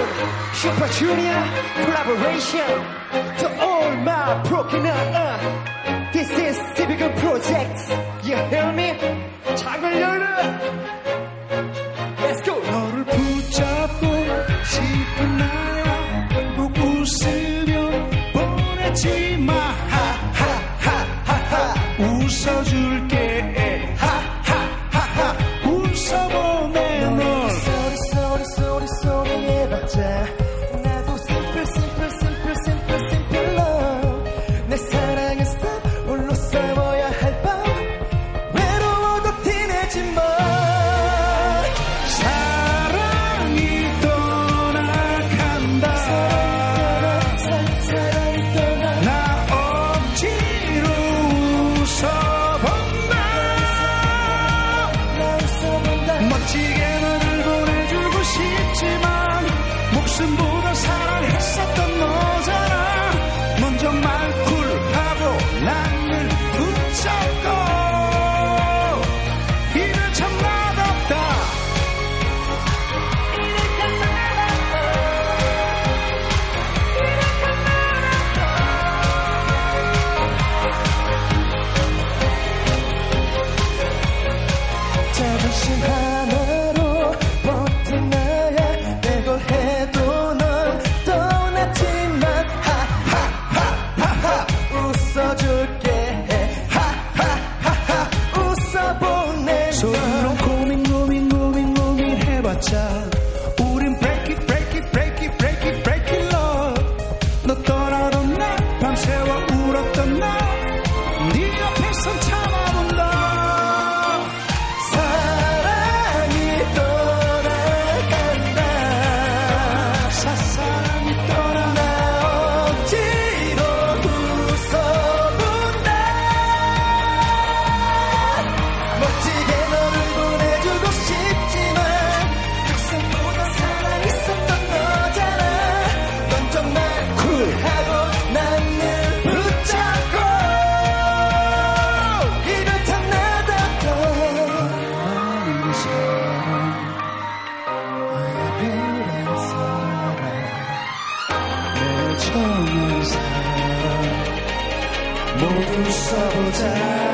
Super Junior collaboration to all my broken heart. This is typical project. You hear me? 창을 열어. Let's go. 너를 붙잡고 싶은 나야. 꼭 웃으며 보내지 마. 하하하하하. 웃어줄게. 하하하하. 웃어보내 널. 소리 해봤자 나도 simple love. 내 사랑은 stop 홀로 싸워야 할 밤 외로워도 티내지마. 사랑이 떠나간다. 사랑이 떠나 나 억지로 웃어본다. 나 웃어본다. 멋지게 너를 보내주고 싶지만 목숨보다 사랑했었던 너잖아. 넌 정말 쿨하고 나를 붙잡고 이래 참 맛없다. 자존심 하나로 버틴 나야. 내걸 해도 넌 떠났지만 하하하하하 웃어줄게. 하하하하 웃어보내. 서로 고민해봤자 우린 break it love. 너 떠나던 날 밤새워 울었던 날 네 옆에선 참아본다. 사랑이 떠나간다. 사랑이 떠나 나 억지로 웃어본다. 멋지게 너를 보내주고 싶지만 항상보다 사랑했었던 너잖아. 넌 정말 쿨하고 나를 붙잡고 이를 탐나다가 나는 사랑 이별한 사랑 내 정한 사랑 모두 써보자.